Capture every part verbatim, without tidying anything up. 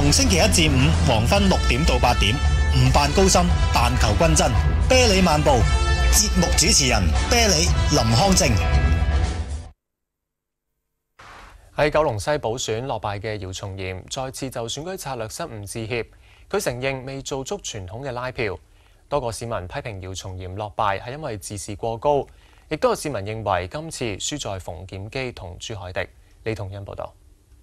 逢星期一至五黃昏六點到八點，唔扮高深，但求均真。啤梨漫步，節目主持人啤梨林康正。 喺九龍西補選落敗嘅姚松炎再次就選舉策略失誤致歉，佢承認未做足傳統嘅拉票。多個市民批評姚松炎落敗係因為自視過高，亦都有市民認為今次輸在馮檢基同朱凱廸。李同欣報導。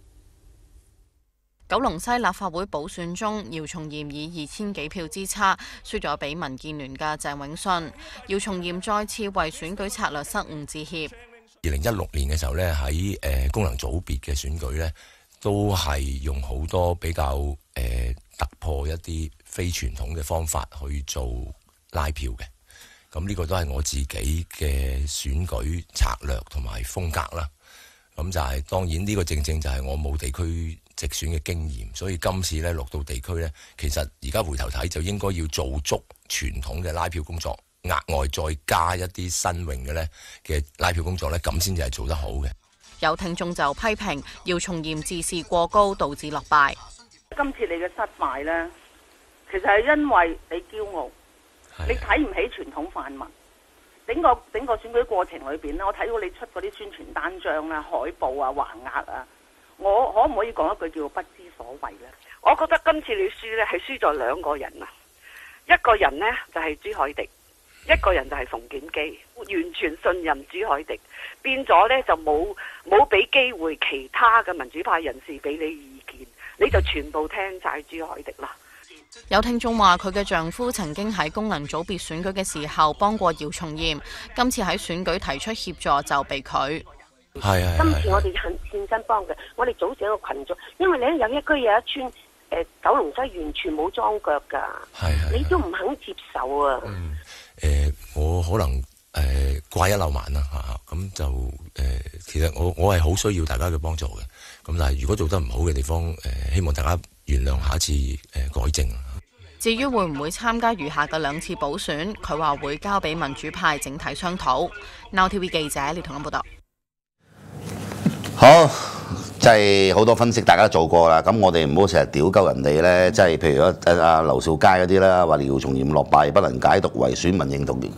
九龍西立法會補選中，姚松炎以二千幾票之差輸咗俾民建聯嘅鄭永信。姚松炎再次為選舉策略失誤致歉。 二零一六年嘅時候咧，喺誒功能組別嘅選舉咧，都係用好多比較誒、呃、突破一啲非傳統嘅方法去做拉票嘅。咁呢個都係我自己嘅選舉策略同埋風格啦。咁就係、是、當然呢個正正就係我冇地區直選嘅經驗，所以今次咧落到地區咧，其實而家回頭睇就應該要做足傳統嘅拉票工作。額外再加一啲新穎嘅咧嘅拉票工作咧，咁先至係做得好嘅。 有聽眾就批評姚松炎自視過高，導致落敗。 今次你嘅失敗呢，其實係因為你驕傲，你睇唔起傳統泛民。整個整個選舉過程裏邊咧，我睇到你出嗰啲宣傳單張啊、海報啊、橫額啊，我可唔可以講一句叫不知所謂呢？ 我覺得今次你輸呢係輸咗兩個人啊，一個人呢就係朱凱廸。一個人就係馮檢基，完全信任朱凱廸，變咗呢就冇冇俾機會其他嘅民主派人士俾你意見，你就全部聽晒朱凱廸啦。 有聽眾話佢嘅丈夫曾經喺功能組別選舉嘅時候幫過姚松炎，今次喺選舉提出協助就被拒。 係係。 今次我哋係現身幫嘅，我哋組成一個群組，因為你有一區有一村，誒、呃、九龍西完全冇裝腳㗎，你都唔肯接受啊。 嗯誒、呃，我可能誒掛、呃、一漏萬啦嚇，咁就誒、呃，其實我我係好需要大家嘅幫助嘅。咁但係如果做得唔好嘅地方，誒、呃、希望大家原諒，下一次誒、呃、改正。 至於會唔會參加餘下嘅兩次補選，佢話會交俾民主派整體商討。Now T V 記者李同欣報道。 好。即係好多分析，大家都做過啦。咁我哋唔好成日屌鳩人哋咧。即係譬如阿阿劉兆佳嗰啲啦，話姚松炎落敗不能解讀為選民認同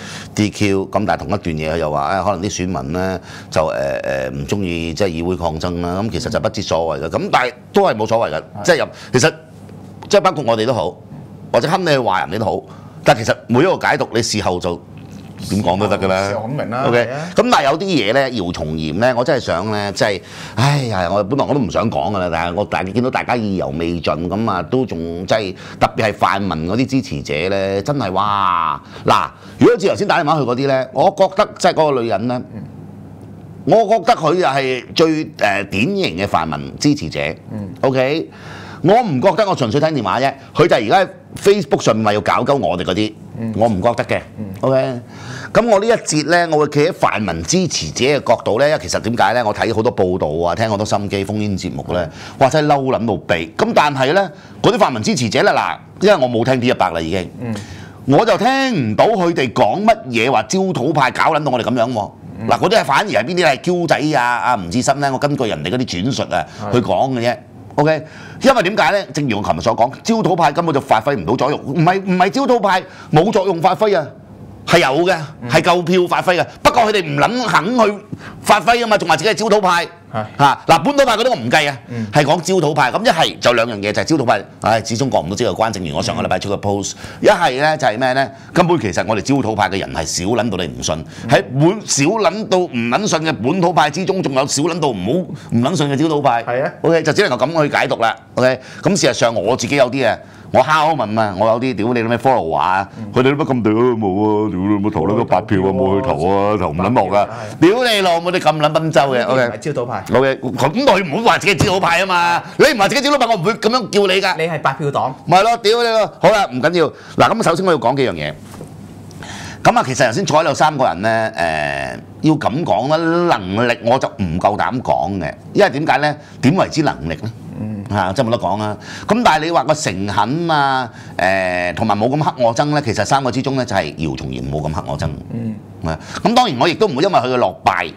D Q。咁但係同一段嘢佢又話，誒、哎、可能啲選民咧就誒誒唔中意即係議會抗爭啦。咁其實就不知所謂嘅。咁但係都係冇所謂嘅。即係入其實即係包括我哋都好，或者冚你去話人哋都好。但係其實每一個解讀你事後就點講都得㗎啦。 我明啦。 OK。咁但係有啲嘢咧，姚松炎咧，我真係想咧，即係，唉呀，我本來我都唔想講㗎啦，但係我大見到大家意猶未盡咁啊，都仲即係特別係泛民嗰啲支持者咧，真係哇！嗱，如果似頭先打電話去嗰啲咧，我覺得即係嗰個女人咧，嗯、我覺得佢又係最誒、呃、典型嘅泛民支持者。嗯、OK。我唔覺得，我純粹聽電話啫。佢就而家喺 Facebook 上面話要搞鳩我哋嗰啲，嗯、我唔覺得嘅。嗯、OK，咁我呢一節咧，我會企喺泛民支持者嘅角度咧，因為其實點解咧？我睇好多報道啊，聽好多心機烽煙節目咧，哇！真係嬲撚到痹。咁但係咧，嗰啲泛民支持者咧，嗱，因為我冇聽 P 一百啦已經，嗯、我就聽唔到佢哋講乜嘢話焦土派搞撚到我哋咁樣喎。嗱、嗯，嗰啲係反而係邊啲係嬌仔啊？阿吳志森咧，我根據人哋嗰啲轉述啊去講嘅啫。OK， 因為點解咧？正如我琴日所講，焦土派根本就發揮唔到作用，唔係唔係焦土派冇作用發揮啊，係有嘅，係夠票發揮嘅。不過佢哋唔撚肯去發揮啊嘛，仲話自己係焦土派嚇。嗱，本土派嗰啲我唔計啊，係講焦土派。咁一係就兩樣嘢，就係焦土派，唉，始終過唔到呢個關。正如我上個禮拜出個 post， 一係咧就係咩咧？根本其實我哋焦土派嘅人係少撚到你唔信，喺本少撚到唔撚信嘅本土派之中，仲有少撚到唔好唔撚信嘅焦土派。係啊 ，OK， 就只能夠咁去解讀啦。OK， 咁事實上我自己有啲啊。我敲問啊！我有啲屌你咩 follow 啊！佢哋都乜咁屌冇啊！屌你冇投撚個八票啊！冇去投啊！投唔撚落噶！屌你老母！你咁撚賓州嘅 ，OK？ 係焦土派 ，OK？ 咁佢唔好話自己焦土派啊嘛！你唔話自己焦土派，我唔會咁樣叫你㗎。你係八票黨。咪係咯，屌你咯！好啦，唔緊要。嗱，咁首先我要講幾樣嘢。咁啊，其實頭先坐喺度三個人咧，誒、呃、要咁講啦，能力我就唔夠膽講嘅，因為點解咧？點為之能力咧？嗯，嚇真冇得講啊！咁但係你話個誠懇啊，誒同埋冇咁黑我憎咧，其實三個之中咧就係姚松炎冇咁黑我憎。嗯，係。咁當然我亦都唔會因為佢嘅落敗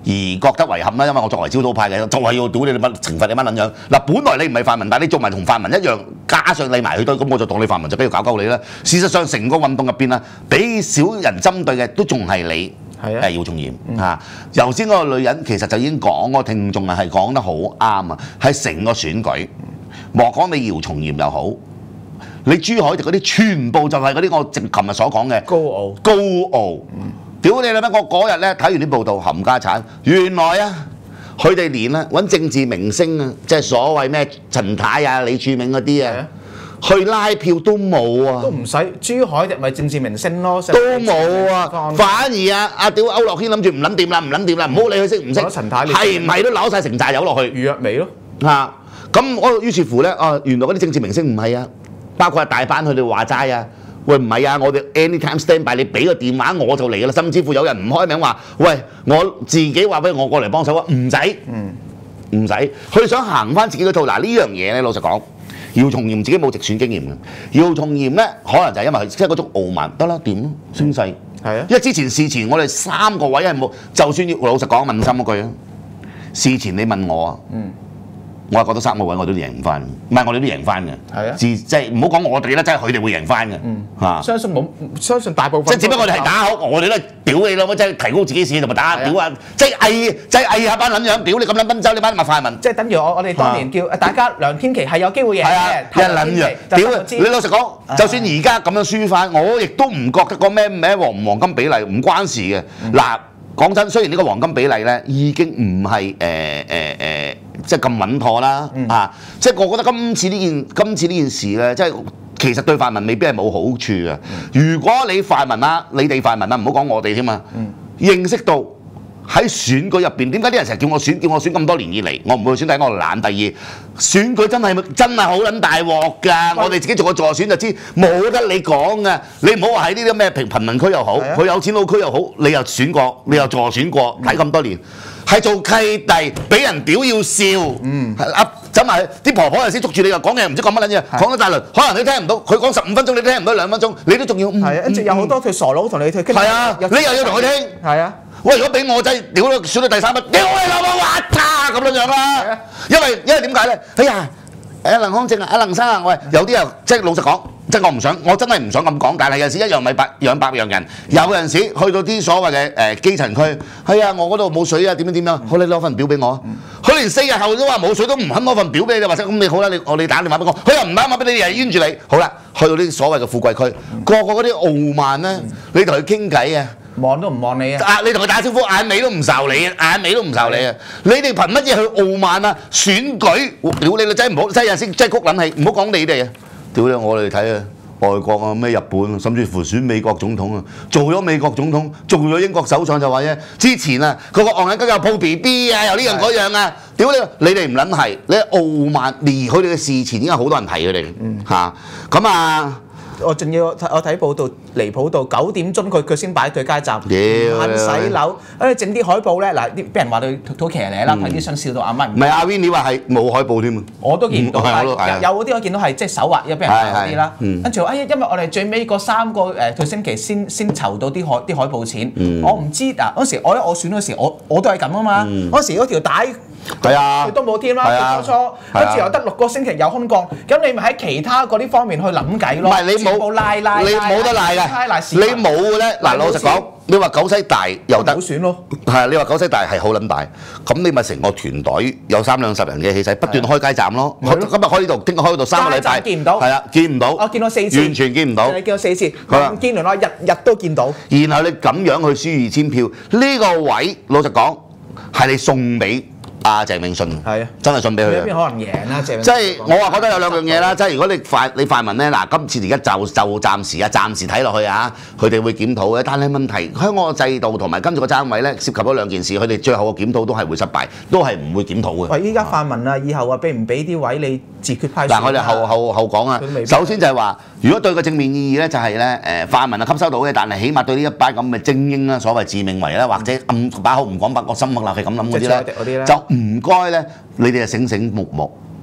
而覺得遺憾啦，因為我作為焦土派嘅，就係要屌你乜懲罰你乜撚樣。嗱，本來你唔係泛民，但係你做埋同泛民一樣，加上你埋去堆，咁我就當你泛民就俾佢搞鳩你啦。事實上，成個運動入邊啊，俾少人針對嘅都仲係你。係啊，姚松炎嚇。頭先嗰個女人其實就已經講，個聽眾啊係講得好啱啊，係成個選舉，莫講你姚松炎又好，你朱凱廸嗰啲全部就係嗰啲我直琴日所講嘅高傲， 高傲。屌你啦咩！我嗰日咧睇完啲報道冚家產，原來啊佢哋連啊揾政治明星啊，即係所謂咩陳太啊、李柱銘嗰啲啊，去拉票都冇啊， 都唔使朱凱廸咪政治明星咯， 都冇啊，反而啊阿屌歐樂軒諗住唔撚掂啦，唔撚掂啦，唔好理佢識唔識，係唔係都扭晒成扎油落去？ 余若薇咯嚇，咁我於是乎咧啊，原來嗰啲政治明星唔係啊，包括大班佢哋話齋啊。喂，唔係啊！我哋 anytime stand by，你俾個電話我就嚟㗎啦。甚至乎有人唔開名話，喂，我自己話俾我過嚟幫手啊，唔使，唔使。佢想行翻自己嗰套。嗱呢樣嘢咧，老實講，姚松炎自己冇直選經驗嘅。姚松炎咧，可能就係因為佢即係嗰種傲慢，得啦，掂咯，聲勢。係啊，因為之前事前我哋三個位係冇，就算要老實講問心嗰句啊，事前你問我啊。嗯。我係覺得三個位我都贏唔翻，唔係我哋都贏翻嘅。係啊，即係唔好講我哋啦，真係佢哋會贏翻嘅。嗯，嚇，相信冇，相信大部分。即係只不過我哋係打好，我哋都係屌你咯，即係提高自己士氣同埋打屌啊！即係偽，即係偽下班撚樣，屌你咁撚賓州，你班咪快民。即係等於我我哋當年叫大家梁天琦係有機會贏嘅，一撚樣。屌你老實講，就算而家咁樣輸翻，我亦都唔覺得個咩咩黃唔黃金比例唔關事嘅。嗱。講真，雖然呢個黃金比例咧已經唔係誒誒誒，即係咁穩妥啦，嗯、啊！即係我覺得今次呢件今次呢件事咧，即係其實對泛民未必係冇好處嘅。嗯、如果你泛民啊，你哋泛民啊，唔好講我哋添嘛，嗯、認識到喺選舉入邊，點解啲人成日叫我選，叫我選咁多年以嚟，我唔會選第一，我懶。第二，選舉真係真係好撚大鑊㗎！我哋自己做個助選就知，冇得你講㗎。你唔好話喺呢啲咩平貧民區又好，佢有錢佬區又好，你又選過，你又助選過，睇咁多年，係做契弟，俾人屌要笑，嗯，係走埋啲婆婆又先捉住你，又講嘢唔知講乜撚嘢，講咗大輪，可能你聽唔到，佢講十五分鐘，你聽唔到兩分鐘，你都仲要，係啊，一直有好多佢傻佬同你傾，係啊，你又要同佢聽，係啊。喂，如果俾我仔屌到選到第三筆，屌你老母滑叉咁樣樣啦！因為因為點解咧？哎呀，誒林康正啊，阿林生啊，喂，有啲人即係老實講，即係我唔想，我真係唔想咁講，但係有時一樣米百養百樣人，有陣時去到啲所謂嘅誒基層區，係啊，我嗰度冇水啊，點樣點樣，好你攞份表俾我，佢連四日後都話冇水都唔肯攞份表俾你，或者咁你好啦，你我你打電話俾我，佢又唔打電話俾你，又冤住你，好啦，去到啲所謂嘅富貴區，個個嗰啲傲慢咧，你同佢傾偈啊！望都唔望你啊！啊，你同佢打招呼，眼尾都唔受你啊！眼尾都唔受你啊！你哋憑乜嘢去傲慢啊？選舉，屌你個仔唔好，真係有先真係谷撚氣，唔好講你哋啊！屌你，我哋睇啊，外國啊，咩日本，甚至乎選美國總統啊，做咗美國總統，做咗英國首相就話啫，之前啊，佢個戇眼雞又抱 B B 啊，又呢樣嗰樣啊！屌你，你哋唔撚係，你傲慢，而佢哋嘅事前已經有好多人提佢哋嚇，咁啊！我仲要我睇報道離譜到九點鐘佢佢先擺對街站，唔肯洗樓，誒整啲海報咧嗱，啲俾人話佢好騎呢啦，睇啲相笑到阿蚊。唔係阿 Win，你話係冇海報添啊？我都見唔到，有嗰啲我見到係即係手畫有俾人畫嗰啲啦。跟住哎呀，因為我哋最尾嗰三個誒個星期先先籌到啲海啲海報錢，我唔知嗱嗰時我我選嗰時我我都係咁啊嘛，嗰時嗰條帶。係啊，都冇添啦，初初跟住又得六個星期有空降，咁你咪喺其他嗰啲方面去諗計咯。唔係你冇拉拉，你冇得賴嘅，你冇嘅咧。嗱，老實講，你話九西大又得，選咯。係啊，你話九西大係好撚大，咁你咪成個團隊有三兩十人嘅氣勢，不斷開街站咯。今日開呢度，聽日開嗰度，三個禮拜見唔到，係啊，見唔到。我見到四次，完全見唔到。你見到四次，見完我日日都見到。然後你咁樣去輸二千票，呢個位老實講係你送俾阿鄭泳舜，係啊，真係信俾佢。邊可能贏啦？鄭泳舜即係我話覺得有兩樣嘢啦，即係如果你泛你泛民咧，嗱今次而家就就暫時啊，暫時睇落去啊，佢哋會檢討嘅。但係問題香港嘅制度同埋跟住個爭位咧，涉及咗兩件事，佢哋最後嘅檢討都係會失敗，都係唔會檢討嘅。喂，依家泛民啊，以後啊，俾唔俾啲位你自決派？嗱，我哋後後後講啊。首先就係話，如果對個正面意義咧，就係咧誒泛民啊吸收到嘅，但係起碼對呢一班咁嘅精英啦，所謂自命為啦，或者暗把口唔講白個心默立係咁諗嗰啲咧，就唔該咧，你哋就醒醒目目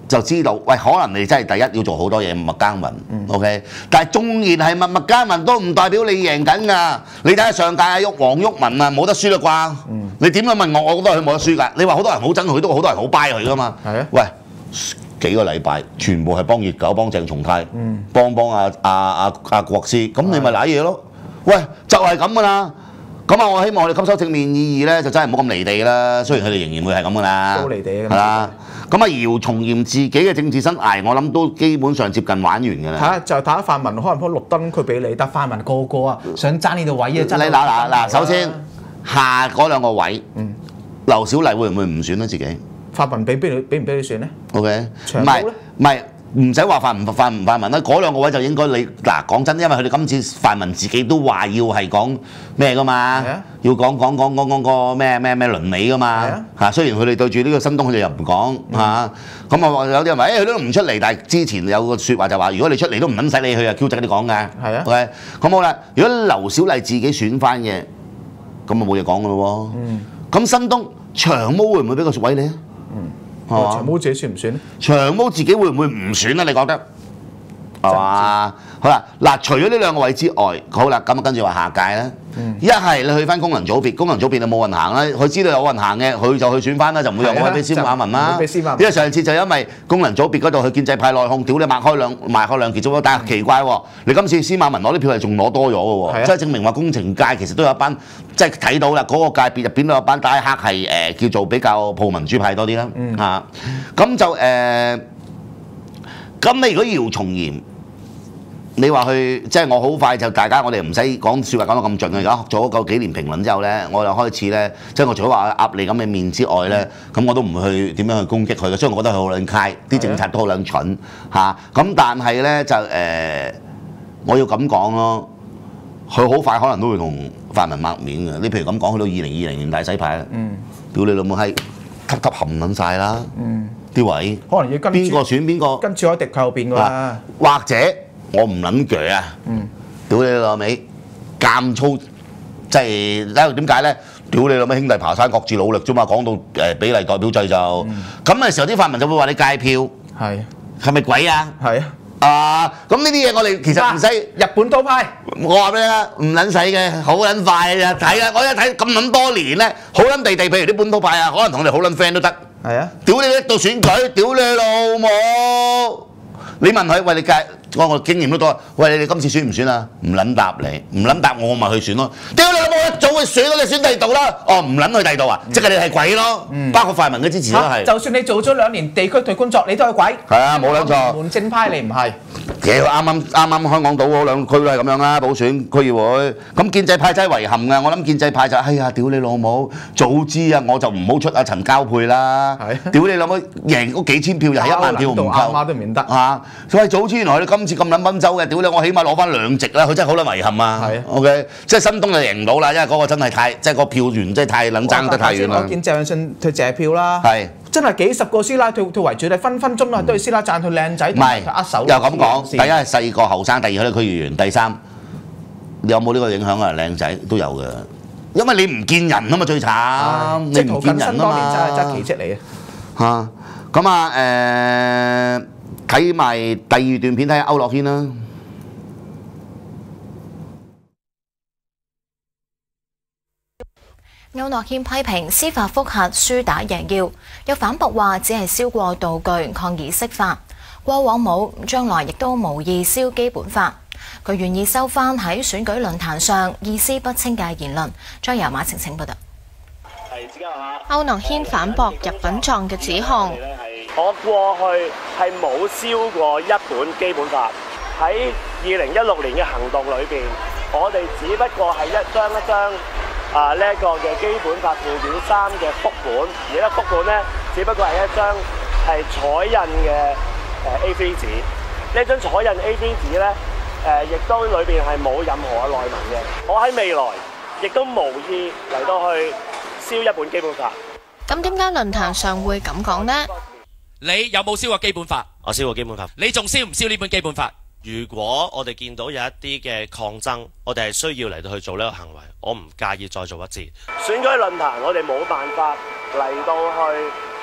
就知道，喂，可能你真係第一要做好多嘢，默默耕耘、嗯、，OK。但係縱然係默默耕耘，都唔代表你贏緊㗎。你睇下上屆阿鬱黃毓民啊，冇得輸啦啩？嗯、你點樣問我，我覺得佢冇得輸㗎。你話好多人好憎佢，都好多人好 buy 佢㗎嘛。係啊。喂，幾個禮拜全部係幫熱狗、幫鄭松泰、嗯、幫幫阿阿阿阿國師，咁你咪賴嘢咯。喂，就係咁㗎啦。咁啊，我希望我哋吸收正面意義咧，就真係唔好咁離地啦。雖然佢哋仍然會係咁㗎啦，好離地㗎，係啦。咁啊，姚松炎自己嘅政治生涯，我諗都基本上接近玩完㗎啦。睇下就睇下泛民可能鋪綠燈佢俾你，但泛民個個啊想爭呢度位啊，爭。你嗱嗱嗱，首先下嗰兩個位，嗯，劉小麗會唔會唔選咧自己？泛民俾俾你俾唔俾你選咧 ？OK， 唔係唔係。唔使話泛唔泛唔泛民啦，嗰兩個位就應該你嗱講真，因為佢哋今次泛民自己都話要係講咩噶嘛，要講講講講講個咩咩咩倫理噶嘛嚇。雖然佢哋對住呢個新東佢哋又唔講嚇，咁啊有啲人話誒佢都唔出嚟，但係之前有個説話就話如果你出嚟都唔撚使你去啊，Q 仔你講㗎。係啊 ，OK， 咁好啦。如果劉小麗自己選翻嘅，咁啊冇嘢講㗎咯喎。咁新東長毛會唔會俾個位你啊？長毛自己選唔選咧？長毛自己會唔會唔選啊？你覺得係嘛？好啦，嗱，除咗呢兩個位之外，好啦，咁跟住話下屆咧，一係你去翻功能組別，功能組別就冇人行啦。佢知道有人行嘅，佢就去選翻啦，就唔會讓開俾司馬文啦。因為上次就因為功能組別嗰度去建制派內訌，屌你擘開兩擘開兩截咗，但係奇怪喎，你今次司馬文攞啲票係仲攞多咗嘅喎，即係證明話工程界其實都有一班，即係睇到啦，嗰個界別入邊都有班大黑係誒叫做比較抱民主派多啲啦嚇，咁就誒，咁你如果姚松炎？你話去即係我好快就大家我哋唔使講説話講到咁盡嘅，而家做咗夠幾年評論之後咧，我就開始咧，即係我除咗話鴨你咁嘅面之外咧，咁我都唔會去點樣去攻擊佢嘅，雖然我覺得佢好撚閪，啲政策都好撚蠢嚇，咁但係咧就誒，我要咁講咯，佢好快可能都會同泛民抹面嘅。你譬如咁講，去到二零二零年大洗牌啦，嗯，屌你老母閪，級級冚撚曬啦，嗯，啲位可能要跟邊個選邊個，跟住我迪佢後邊㗎啦，或者。我唔撚鋸啊！屌你老味，監粗即係因為點解咧？屌你老味兄弟爬山各自努力啫嘛！講到誒比例代表制就咁嘅時候，啲泛民就會話你戒票，係係咪鬼啊？係啊！啊咁呢啲嘢我哋其實唔使日本刀派，我話俾你啦，唔撚使嘅，好撚快嘅睇啊！我一睇咁撚多年咧，好撚地地，譬如啲本土派啊，可能同我哋好撚 friend 都得。係啊！屌你一到選舉，屌你老母！你問佢喂你戒？我我經驗都多，喂你哋今次選唔選啊？唔撚答你，唔撚答我咪去選咯。屌你老母一早去選咯，你選第二度啦。哦唔撚去第二度啊，即係你係鬼咯。包括泛民嘅支持都係。就算你做咗兩年地區隊工作，你都係鬼。係啊，冇撚錯。門正派你唔係。屌啱啱啱啱香港島嗰兩區都係咁樣啦，補選區議會。咁建制派真係遺憾㗎，我諗建制派就哎呀屌你老母，早知啊我就唔好出阿陳交配啦。係。屌你老母贏嗰幾千票又係一萬票唔夠。阿媽都唔得嚇。所以早知原來你今次咁撚溫州嘅，屌你我起碼攞翻兩席啦，佢真係好撚遺憾啊。係啊 ，OK， 即係新東就贏唔到啦，因為嗰個真係太即係個票源真係太撚爭得太遠啦。我見謝永信退謝票啦，係真係幾十個師奶退退圍住你，分分鐘啊都係師奶讚佢靚仔，唔係握手。又咁講，第一係細個後生，第二佢啲區議員，第三你有冇呢個影響啊？靚仔都有嘅，因為你唔見人啊嘛，最慘你唔見人啊嘛，真係真係奇蹟嚟嘅嚇。咁啊誒。睇埋第二段片，睇下區諾軒啦。 區諾軒批評司法覆核輸打贏要，又反駁話只係燒過道具抗議釋法，過往冇，將來亦都無意燒基本法。佢願意收翻喺選舉論壇上意思不清嘅言論。再由馬晴晴報道。 區諾軒反駁入稟狀嘅指控。我過去係冇燒過一本基本法，喺二零一六年嘅行動裏邊，我哋只不過係一張一張啊呢一個嘅基本法附件三嘅複本，而呢複本咧只不過係一張係彩印嘅誒 A 四 紙，呢張彩印 A 四 紙咧誒亦都裏邊係冇任何嘅內文嘅。我喺未來亦都無意嚟到去燒一本基本法。 咁點解論壇上會咁講呢？ 你有冇燒過基本法？ 我燒過基本法。 你仲燒唔燒呢本基本法？ 如果我哋見到有一啲嘅抗爭，我哋係需要嚟到去做呢個行為，我唔介意再做一次。 選舉論壇我哋冇辦法嚟到去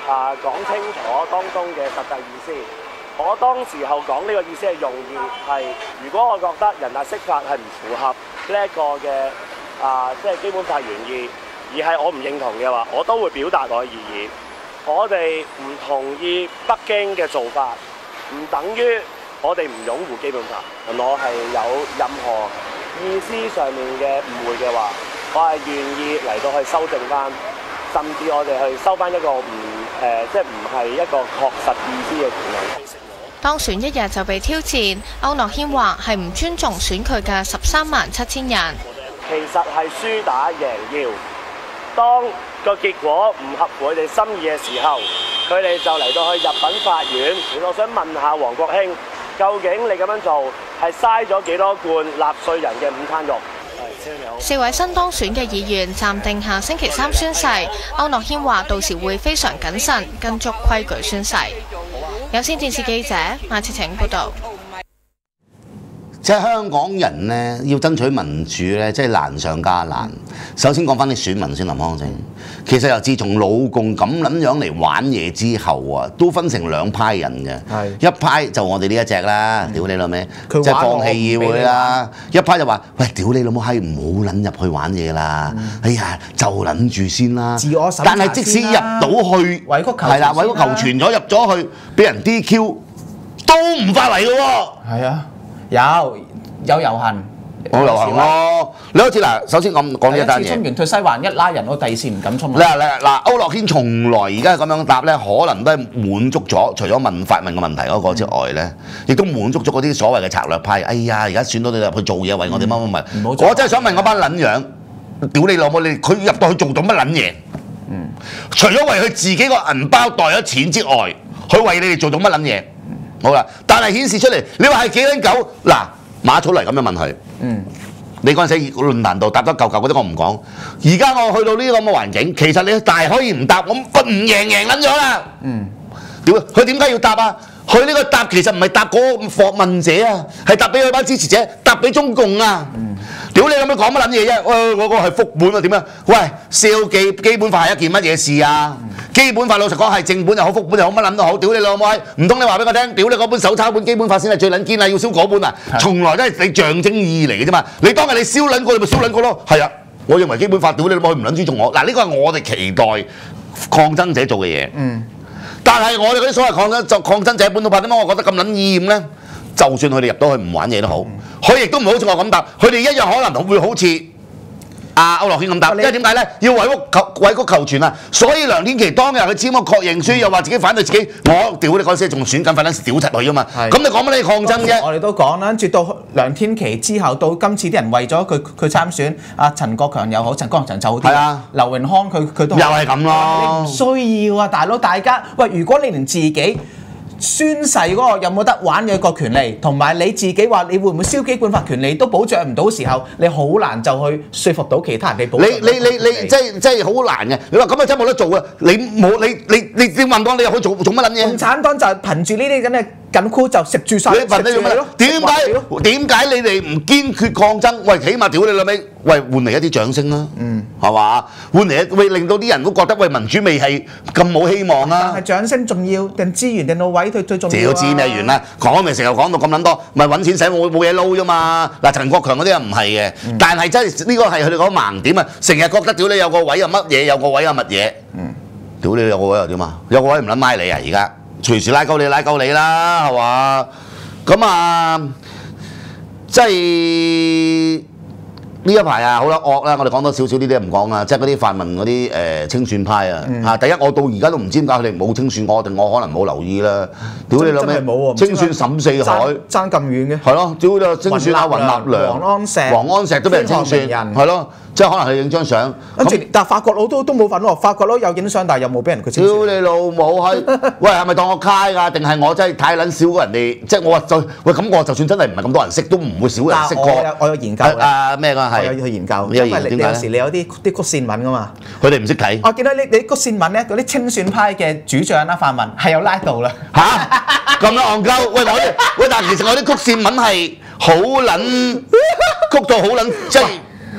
啊講清楚當中嘅實際意思。我當時候講呢個意思係用意係，如果我覺得人大釋法係唔符合呢一個嘅啊即係基本法原意，而係我唔認同嘅話，我都會表達我嘅意義。我哋唔同意北京嘅做法，唔等於我哋唔擁護基本法。我係有任何意思上面嘅誤會嘅話，我係願意嚟到去修正翻，甚至我哋去收翻一個唔誒、呃，即係唔係一個確實意思嘅權利。 當選一日就被挑戰，區諾軒話係唔尊重選佢嘅十三萬七千人。 其實係輸打贏要，當個結果唔合佢哋心意嘅時候，佢哋就嚟到去入稟法院。我想問下王國興，究竟你咁樣做係嘥咗幾多罐納稅人嘅午餐肉？ 四位新當選嘅議員暫定下星期三宣誓，區諾軒話到時會非常謹慎，跟足規矩宣誓。有線電視記者馬切晴報導。 即係香港人呢，要爭取民主呢，即係難上加難。首先講翻啲選民先，林康正。其實由自從老共咁撚樣嚟玩嘢之後啊，都分成兩派人嘅。一派就我哋呢一隻啦，屌你老味，即係放棄議會啦。一派就話：喂，屌你老母閪，唔好撚入去玩嘢啦！哎呀，就撚住先啦。自我審查先啦。但係即使入到去，委曲求係啦，委曲求全咗入咗去，俾人 D Q 都唔發嚟嘅喎。係啊。有有遊行，我遊行咯。你好似嗱，首先講講呢一單嘢。衝完退西環一拉人，我第二次唔敢衝。嗱嗱嗱，區諾軒從來而家咁樣答咧，可能都係滿足咗，除咗問法問嘅問題嗰個之外咧，亦都滿足咗嗰啲所謂嘅策略派。哎呀，而家選到你入去做嘢，為我哋乜乜乜。我真係想問嗰班撚樣，屌你老母！你佢入到去做到乜撚嘢？嗯，除咗為佢自己個銀包袋咗錢之外，佢為你哋做到乜撚嘢？好啦，但係顯示出嚟，你話係幾撚狗？嗱，馬草嚟咁樣問佢，嗯，你嗰陣時論壇度答得嚿嚿嗰啲我唔講，而家我去到呢個咁嘅環境，其實你大可以唔答，我佢唔贏贏撚咗啦，嗯，屌，佢點解要答啊？佢呢個答其實唔係答嗰個訪問者啊，係答俾佢班支持者，答俾中共啊，嗯，屌你咁樣講乜撚嘢啫？喂，嗰個係副本啊點啊？喂，笑記基本法係一件乜嘢事啊？嗯基本法老實講係正本又好副本又好乜撚都好，屌你老母閪！唔通你話俾我聽，屌你嗰本手抄本基本法先係最撚堅啊！要燒嗰本啊，從來都係你象徵意義嚟嘅啫嘛。你當日你燒撚過，你咪燒撚過咯。係啊，我認為基本法屌你老母，佢唔撚尊重我。嗱，呢個係我哋期待抗爭者做嘅嘢。嗯。但係我哋嗰啲所謂抗爭就抗爭者本土派點解我覺得咁撚厭咧？就算佢哋入到去唔玩嘢都好，佢亦都唔好似我咁答，佢哋一樣可能會好似阿區諾軒咁答，因為點解咧？要委曲求委曲求全啊！所以梁天琦當日佢簽個確認書，又話自己反對自己，我屌你嗰陣時仲選緊，反撚屌柒佢啊嘛！咁你講乜你抗爭啫？ 我哋都講啦，跟住到梁天琦之後，到今次啲人為咗佢佢參選，阿陳國強又好，陳國強就好啲。係啊，劉榮康佢佢都又係咁咯。 你唔需要啊，大佬！大家喂，如果你連自己宣誓嗰個有冇得玩嘅一個權利，同埋你自己話你會唔會燒基本法權利都保障唔到時候，你好難就去說服到其他人哋保障。 你你你你即係即係好難嘅。你話咁啊真係冇得做啊！你冇你你你點問講你又可以做做乜撚嘢？ 共產黨就係憑住呢啲咁嘅緊箍就食住晒。 你問你做乜咯？點解點解你哋唔堅決抗爭？喂，起碼屌你老味，喂換嚟一啲掌聲啦，嗯，係嘛？換嚟喂令到啲人都覺得喂民主味係咁冇希望啦。 但係掌聲重要定資源定到位最最重要啊！ 知咩完啦？講咪成日講到咁撚多，咪揾錢使冇冇嘢撈啫嘛！嗱，陳國強嗰啲又唔係嘅，嗯、但係真係呢個係佢哋講盲點啊！成日覺得屌你有個位又乜嘢，有個位又乜嘢，嗯，屌你有個位又點啊？有個位唔撚拉你啊！而家隨時拉鳩你拉鳩你啦，係嘛？咁啊，即係。呢一排啊，好啦惡啦，我哋講多少少呢啲唔講啊，即係嗰啲泛民嗰啲誒清算派啊，嚇、嗯、第一我到而家都唔知點解佢哋冇清算我，定我可能冇留意啦。屌你老味，清算沈四海， 爭咁遠嘅。 係咯，屌你清算阿雲立良、 黃安石、 黃安石都俾人清算，係咯。即係可能係影張相， 跟住但係法國佬都都冇份喎，法國佬有影相，但係又冇俾人佢清算。 屌你老母閪！喂，係咪當我卡㗎？定係我真係太撚少過人哋？即係我話就喂咁，我就算真係唔係咁多人識，都唔會少人識過。 我有我有研究啊咩㗎係？ 我有去研究，因為你有時你有啲啲曲線文㗎嘛。 佢哋唔識睇。 我見到你你曲線文咧，嗰啲清算派嘅主將啦，泛民係有拉到啦。 嚇！咁樣戇鳩？喂我啲喂，但係其實我啲曲線文係好撚曲到好撚即係。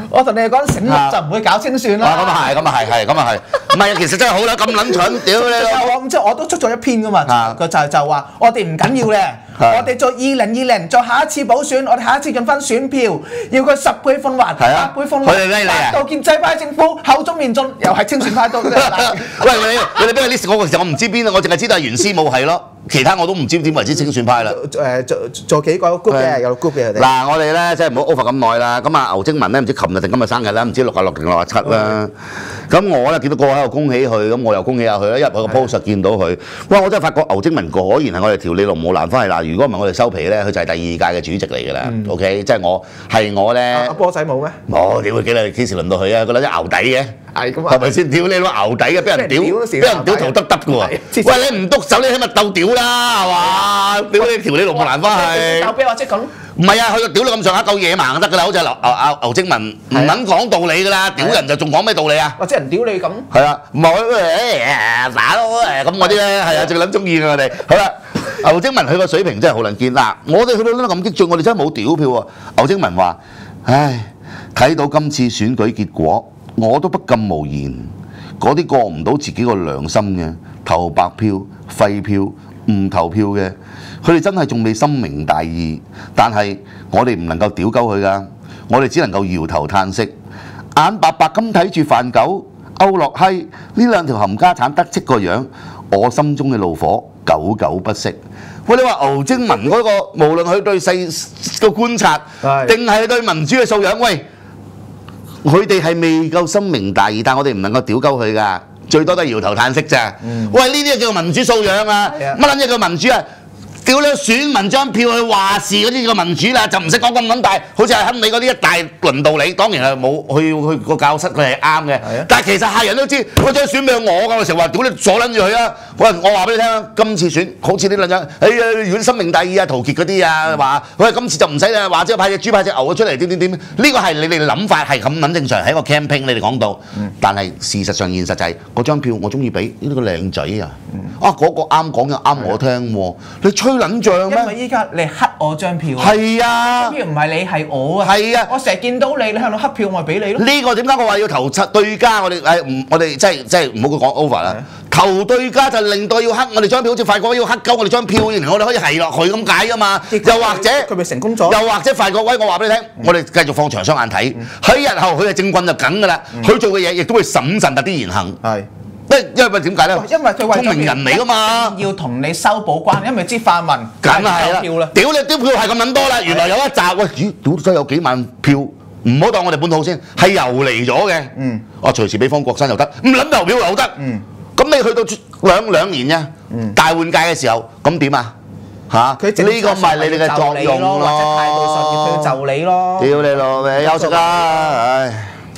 我同你哋講醒目就唔會搞清算啦。 咁啊係，咁啊係，係咁啊係。唔係啊，其實真係好啦，咁撚蠢，屌你老！ 我即係我都出咗一篇噶嘛，佢就就話我哋唔緊要咧。我哋做二零二零，做下一次補選，我哋下一次進分選票，要佢十倍奉還，八倍奉還，達到建制派政府口中面進，又係清算派到。喂， 你你俾個 list 我嘅時候，我唔知邊，我淨係知道係袁思武係咯，其他我都唔知點為之清算派啦。 誒，做做幾個 group 嘅，有 group 嘅佢哋。 嗱，我哋咧即係唔好 over 咁耐啦。咁啊，牛精文咧唔知琴日定今日生日啦，唔知六啊六定六啊七啦。咁我咧見到個個喺度恭喜佢，咁我又恭喜下佢啦。入去個 post 見到佢，哇！我真係發覺牛精文果然係我哋條理龍冇難翻係嗱。如果唔係我哋收皮咧，佢就係第二屆嘅主席嚟㗎啦。OK， 即係我係我咧。 阿波仔冇咩？ 冇，屌佢幾耐幾時輪到佢啊？覺得啲牛底嘅。係咁啊！係咪先？屌你攞牛底嘅，俾人屌，俾人屌頭得得嘅喎！喂，你唔篤手，你起碼鬥屌啦，係嘛？屌你條理龍冇難翻係。鬥啤或者咁？唔係啊，佢個屌到咁上下夠野蠻就得㗎啦，好似牛牛牛牛精文唔撚講道理㗎啦，屌人就仲講咩道理啊？ 或者人屌你咁？ 係啊，唔係誒打咯誒咁嗰啲咧，係啊，最撚中意㗎我哋。好啦，牛精文佢個水平真係好撚堅嗱，我哋去到咁激進，我哋真係冇屌票喎。牛精文話：唉，睇到今次選舉結果。我都不禁無言，嗰啲過唔到自己個良心嘅投白票、廢票、唔投票嘅，佢哋真係仲未深明大義。但係我哋唔能夠屌鳩佢㗎，我哋只能夠搖頭嘆息，眼白白咁睇住范狗、歐樂閪呢兩條冚家產得戚個樣，我心中嘅怒火久久不息。喂，你話牛精文嗰個，無論佢對世個觀察，定係對民主嘅素養，喂？佢哋係未夠深明大義，但係我哋唔能夠屌鳩佢㗎，最多都係搖頭嘆息咋。嗯、喂，呢啲就叫做民主素養啊！乜撚嘢叫民主啊？屌你選民張票去話事嗰啲叫民主啦，就唔識講咁撚大，好似係亨利嗰啲一大輪道理，當然係冇去去個教室佢係啱嘅。但係其實客人都知，嗰張選俾我㗎，我成日話屌你阻撚住佢啊！喂，我話俾你聽啊，今次選好似啲撚樣，哎呀，如果深明大義啊，陶傑嗰啲啊話，喂，今次就唔使啦，或者派隻豬派隻牛出嚟點點點，呢個係你哋諗法係咁撚正常，喺個 campaign 你哋講到，嗯、但係事實上現實就係、是、嗰張票我中意俾呢個靚仔啊，嗯、啊嗰、那個啱講嘅啱我聽喎，你吹撚脹咩？ 因為依家你黑我張票， 係啊， 呢唔係你係我啊， 係啊， 我成日見到你，你向度黑票，我咪俾你咯。 呢個點解我話要投對家？我哋誒唔，我哋即係即係唔好講 over 啦。投對家就令到要黑我哋張票，好似范國威要黑鳩我哋張票，然後我哋可以係落去咁解㗎嘛。又或者佢咪成功咗？ 又或者范國威，我話俾你聽，我哋繼續放長雙眼睇，喺日後佢係政棍就梗㗎啦。佢做嘅嘢亦都會審慎特啲言行。係。因為點解咧？ 因為佢為聰明人嚟㗎嘛， 要同你修補關係，因為知泛民梗係啦。屌你啲票係咁撚多啦，原來有一集喂，咦，屌真有幾萬票，唔好當我哋本土先，係遊嚟咗嘅。嗯，我隨時俾方國珊又得，唔撚投票又得。嗯，咁你去到兩兩年啫，嗯、大換屆嘅時候，咁點啊？嚇！呢個咪你哋嘅作用咯， 或者態度上要佢就你咯。 屌你老味，休息啦，唉！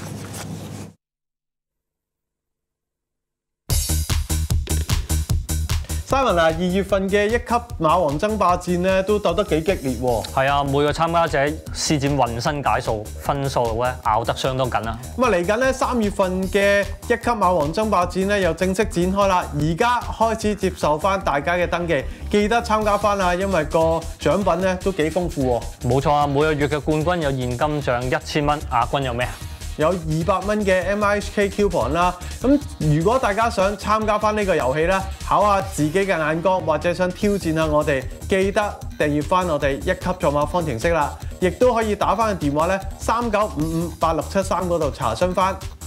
Simon 啊，二月份嘅一級馬王爭霸戰咧都鬥得幾激烈喎。 係啊，每個參加者施展渾身解數，分數咧咬得相當緊啦。 咁啊，嚟緊咧三月份嘅一級馬王爭霸戰咧又正式展開啦。而家開始接受翻大家嘅登記，記得參加翻啊，因為個獎品咧都幾豐富喎。 冇錯啊，每個月嘅冠軍有現金獎一千蚊，亞軍有咩啊？ 有二百蚊嘅 M I H K coupon 啦，咁如果大家想參加翻呢個遊戲咧，考下自己嘅眼光，或者想挑戰下我哋，記得訂閱翻我哋一級作馬方程式啦，亦都可以打翻個電話咧三九五五八六七三嗰度查詢翻。